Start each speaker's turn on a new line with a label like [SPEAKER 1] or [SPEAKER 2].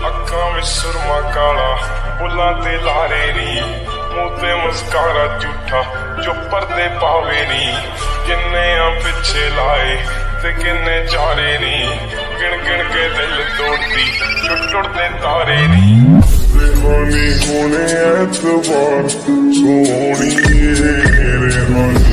[SPEAKER 1] ਅੱਖਾਂ ਵਿੱਚ ਸੁਰਮਾ ਕਾਲਾ, ਬੁੱਲਾਂ ਤੇ ਲਾਰੇ ਨੀ, ਮੂੰਹ ਤੇ ਮੁਸਕਾਰਾ ਝੂਠਾ ਜੋ ਪਰਦੇ ਪਾਵੇ ਨੀ। ਕਿੰਨੇ ਆ ਪਿੱਛੇ ਲਾਏ ਤੇ ਕਿੰਨੇ ਚਾਰੇ ਨੀ, ਗਿਣ ਗਿਣ ਕੇ ਦਿਲ ਤੋੜਦੀ ਟੁੱਟਦੇ ਤਾਰੇ ਨੀ।
[SPEAKER 2] ਹੋਣੇ ਐਤਵਾਰ ਸੋਹਣੀ